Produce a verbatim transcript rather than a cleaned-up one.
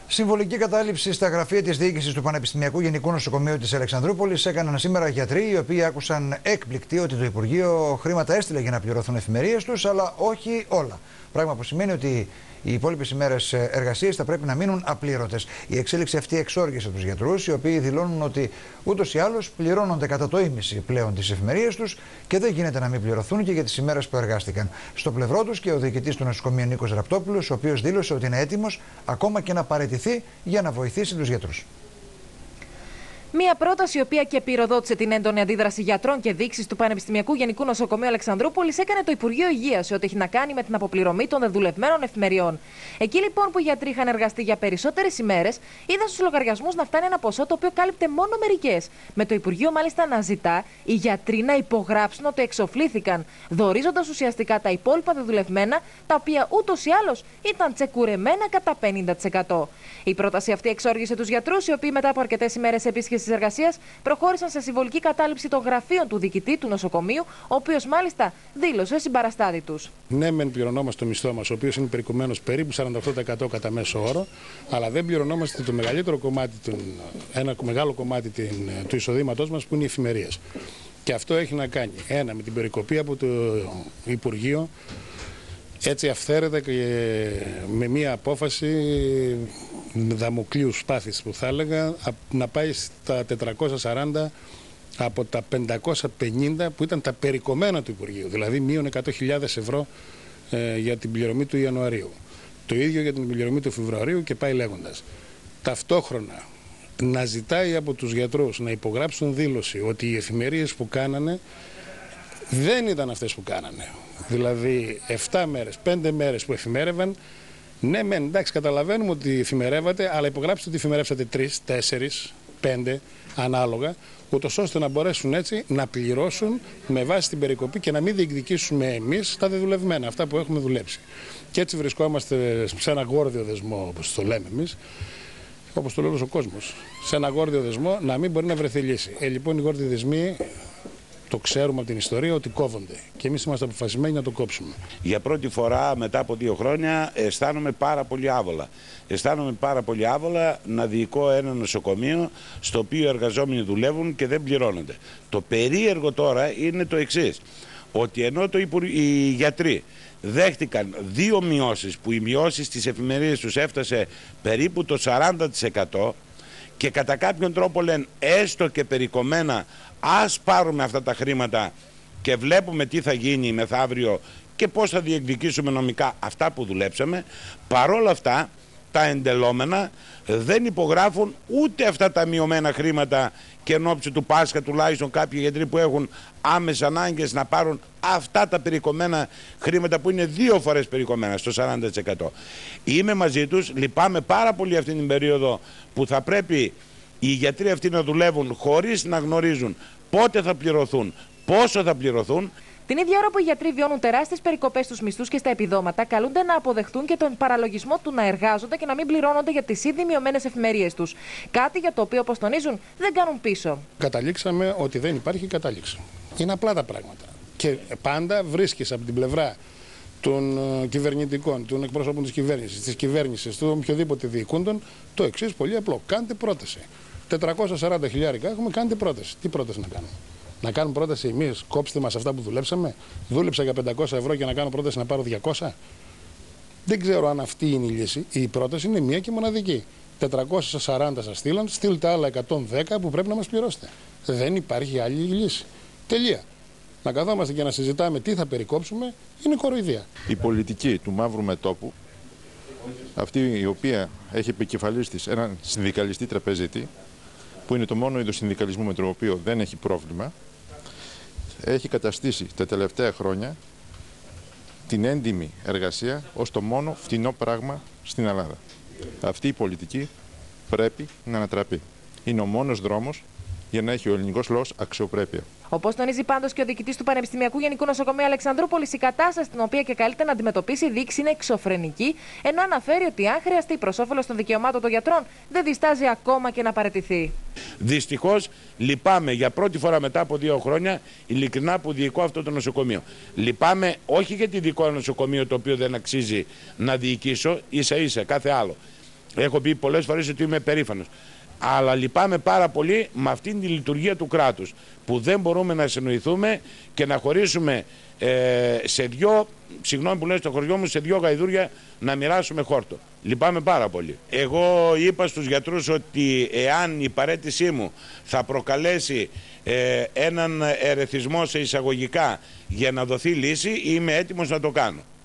Συμβολική κατάληψη στα γραφεία της διοίκησης του Πανεπιστημιακού Γενικού Νοσοκομείου της Αλεξανδρούπολης έκαναν σήμερα γιατροί, οι οποίοι άκουσαν έκπληκτοι ότι το Υπουργείο χρήματα έστειλε για να πληρωθούν εφημερίες τους, αλλά όχι όλα. Πράγμα που σημαίνει ότι οι υπόλοιπες ημέρες εργασίας θα πρέπει να μείνουν απλήρωτες. Η εξέλιξη αυτή εξόργησε τους γιατρούς, οι οποίοι δηλώνουν ότι ούτως ή άλλως πληρώνονται κατά το ίμιση πλέον τις εφημερίες τους και δεν γίνεται να μην πληρωθούν και για τις ημέρες που εργάστηκαν. Στο πλευρό τους και ο διοικητής του νοσοκομείου Νίκος Ραπτόπουλος, ο οποίος δήλωσε ότι είναι έτοιμος ακόμα και να παραιτηθεί για να βοηθήσει τους γιατρούς. Μία πρόταση, η οποία και πυροδότησε την έντονη αντίδραση γιατρών και διοίκησης του Πανεπιστημιακού Γενικού Νοσοκομείου Αλεξανδρούπολης, έκανε το Υπουργείο Υγείας σε ό,τι έχει να κάνει με την αποπληρωμή των δεδουλευμένων εφημεριών. Εκεί λοιπόν που οι γιατροί είχαν εργαστεί για περισσότερες ημέρες, είδαν στους λογαριασμούς να φτάνει ένα ποσό το οποίο κάλυπτε μόνο μερικές. Με το Υπουργείο μάλιστα να ζητά οι γιατροί να υπογράψουν ότι εξοφλήθηκαν, δωρίζοντας ουσιαστικά τα υπόλοιπα δεδουλευμένα, τα οποία ούτως ή άλλως ήταν τσεκουρεμένα κατά πενήντα τοις εκατό. Η πρόταση αυτή εξόργησε τους γιατρούς, οι οποίοι μετά από αρκετές ημέρες επίσκεψης της εργασίας προχώρησαν σε συμβολική κατάληψη των γραφείων του διοικητή του νοσοκομείου, ο οποίος μάλιστα δήλωσε συμπαραστάτη τους. Ναι, μεν πληρωνόμαστε το μισθό μας, ο οποίος είναι περικομμένος περίπου σαράντα οκτώ τοις εκατό κατά μέσο όρο, αλλά δεν πληρωνόμαστε το μεγαλύτερο κομμάτι, ένα μεγάλο κομμάτι του εισοδήματός μας που είναι οι εφημερίες. Και αυτό έχει να κάνει, ένα, με την περικοπή από το Υπουργείο, έτσι αυθαίρετα και με μία απόφαση δαμοκλείου σπάθης που θα έλεγα, να πάει στα τετρακόσια σαράντα από τα πεντακόσια πενήντα που ήταν τα περικομμένα του Υπουργείου, δηλαδή μείον εκατό χιλιάδες ευρώ ε, για την πληρωμή του Ιανουαρίου. Το ίδιο για την πληρωμή του Φεβρουαρίου και πάει λέγοντας. Ταυτόχρονα να ζητάει από τους γιατρούς να υπογράψουν δήλωση ότι οι εφημερίες που κάνανε δεν ήταν αυτές που κάνανε. Δηλαδή εφτά μέρες, πέντε μέρες που εφημέρευαν. Ναι, μεν, εντάξει, καταλαβαίνουμε ότι εφημερεύατε, αλλά υπογράψτε ότι εφημερεύσατε τρεις, τέσσερις, πέντε, ανάλογα, ούτως ώστε να μπορέσουν έτσι να πληρώσουν με βάση την περικοπή και να μην διεκδικήσουμε εμείς τα δεδουλευμένα, αυτά που έχουμε δουλέψει. Και έτσι βρισκόμαστε σε ένα γόρδιο δεσμό, όπως το λέμε εμείς, όπως το λέει ο κόσμος. Σε ένα γόρδιο δεσμό να μην μπορεί να βρεθεί λύση. Ε, λοιπόν, οι γόρδιοι δεσμοί, το ξέρουμε από την ιστορία ότι κόβονται και εμείς είμαστε αποφασισμένοι να το κόψουμε. Για πρώτη φορά μετά από δύο χρόνια αισθάνομαι πάρα πολύ άβολα. Αισθάνομαι πάρα πολύ άβολα να διοικώ ένα νοσοκομείο στο οποίο οι εργαζόμενοι δουλεύουν και δεν πληρώνονται. Το περίεργο τώρα είναι το εξής, ότι ενώ το υπουργ... οι γιατροί δέχτηκαν δύο μειώσεις, που οι μειώσεις στις εφημερίες τους έφτασε περίπου το σαράντα τοις εκατό και κατά κάποιον τρόπο λένε έστω και περικομμένα, ας πάρουμε αυτά τα χρήματα και βλέπουμε τι θα γίνει μεθαύριο και πώς θα διεκδικήσουμε νομικά αυτά που δουλέψαμε, παρόλα αυτά τα εντελόμενα δεν υπογράφουν ούτε αυτά τα μειωμένα χρήματα και εν ώψη του Πάσχα τουλάχιστον κάποιοι γιατροί που έχουν άμεσες ανάγκες να πάρουν αυτά τα περικομμένα χρήματα που είναι δύο φορές περικομμένα στο σαράντα τοις εκατό. Είμαι μαζί τους, λυπάμαι πάρα πολύ αυτή την περίοδο που θα πρέπει οι γιατροί αυτοί να δουλεύουν χωρίς να γνωρίζουν πότε θα πληρωθούν, πόσο θα πληρωθούν. Την ίδια ώρα που οι γιατροί βιώνουν τεράστιες περικοπές στους μισθούς και στα επιδόματα, καλούνται να αποδεχτούν και τον παραλογισμό του να εργάζονται και να μην πληρώνονται για τις ήδη μειωμένες εφημερίες τους. Κάτι για το οποίο, όπως τονίζουν, δεν κάνουν πίσω. Καταλήξαμε ότι δεν υπάρχει κατάληξη. Είναι απλά τα πράγματα. Και πάντα βρίσκεις από την πλευρά των κυβερνητικών, των εκπρόσωπων της κυβέρνησης, της κυβέρνησης, του οποιοδήποτε διοικούντων, το εξής πολύ απλό. Κάντε πρόταση. τετρακόσια σαράντα χιλιάρικα έχουμε, κάντε πρόταση. Τι πρόταση να κάνουμε? Να κάνουμε πρόταση εμείς, κόψτε μας αυτά που δουλέψαμε? Δούλεψα για πεντακόσια ευρώ και να κάνω πρόταση να πάρω διακόσια. Δεν ξέρω αν αυτή είναι η λύση. Η πρόταση είναι μία και μοναδική. τετρακόσια σαράντα σας στείλαν, στείλτε άλλα εκατόν δέκα που πρέπει να μας πληρώσετε. Δεν υπάρχει άλλη λύση. Τελεία. Να καθόμαστε και να συζητάμε τι θα περικόψουμε είναι κοροϊδία. Η πολιτική του μαύρου μετώπου, αυτή η οποία έχει επικεφαλής της έναν συνδικαλιστή τραπεζίτη, που είναι το μόνο είδος συνδικαλισμού με το οποίο δεν έχει πρόβλημα, έχει καταστήσει τα τελευταία χρόνια την έντιμη εργασία ως το μόνο φτηνό πράγμα στην Ελλάδα. Αυτή η πολιτική πρέπει να ανατραπεί. Είναι ο μόνος δρόμος για να έχει ο ελληνικός λαός αξιοπρέπεια. Όπως τονίζει πάντως και ο διοικητής του Πανεπιστημιακού Γενικού Νοσοκομείου Αλεξανδρούπολης, η κατάσταση την οποία και καλείται να αντιμετωπίσει η διοίκηση είναι εξωφρενική, ενώ αναφέρει ότι αν χρειαστεί προς όφελος των δικαιωμάτων των γιατρών, δεν διστάζει ακόμα και να παραιτηθεί. Δυστυχώς λυπάμαι για πρώτη φορά μετά από δύο χρόνια, ειλικρινά, που διοικώ αυτό το νοσοκομείο. Λυπάμαι όχι γιατί διοικώ ένα νοσοκομείο το οποίο δεν αξίζει να διοικήσω, ίσα ίσα κάθε άλλο. Έχω πει πολλές φορές ότι είμαι περήφανος. Αλλά λυπάμαι πάρα πολύ με αυτήν τη λειτουργία του κράτους, που δεν μπορούμε να συνοηθούμε και να χωρίσουμε ε, σε δυο, συγγνώμη που λέω στο χωριό μου, σε δυο γαϊδούρια να μοιράσουμε χόρτο. Λυπάμαι πάρα πολύ. Εγώ είπα στους γιατρούς ότι εάν η παραίτησή μου θα προκαλέσει ε, έναν ερεθισμό σε εισαγωγικά για να δοθεί λύση, είμαι έτοιμος να το κάνω.